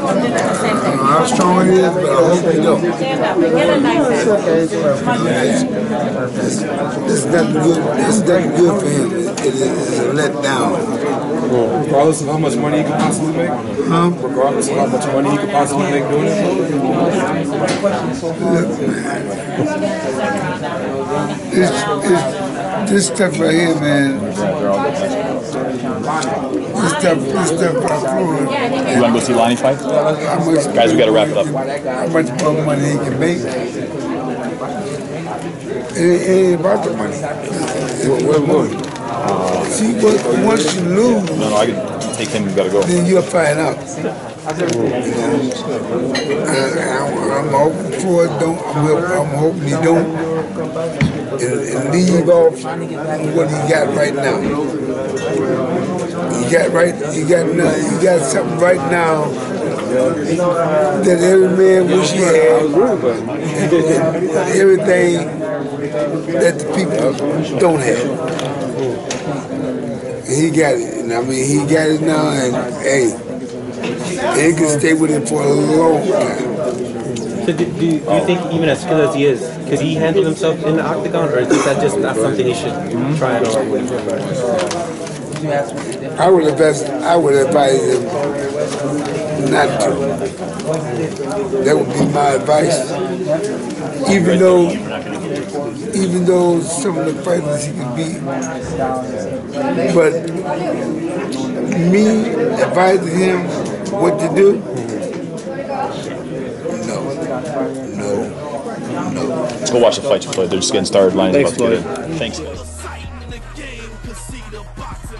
how strong it is, but I hope you don't. It's nothing good. It's nothing good for him. It is a letdown. Regardless of how much money he could possibly make? Regardless of how much money he could possibly make doing it? Look, man. This stuff right here, man. This stuff by Floyd. You want to go see Lonnie fight? Guys, we got to wrap it up. How much more money he can make? It ain't about the money. See, but once you lose, No, I can take him. We got to go. then you'll find out. I'm hoping Floyd don't. I'm hoping he don't. And leave off what he got right now. He got something right now that every man wish he had. Everything that the people don't have. And he got it. And I mean, he got it now, and hey, he can stay with him for a long time. So do you think, even as skilled as he is, could he handle himself in the octagon, or is that just not something he should try at all? I would advise him not to. That would be my advice. Even though some of the fighters he could beat, but me advising him what to do. No. Let's go watch the fight, Floyd. They're just getting started. Lions about to get in. Thanks, guys.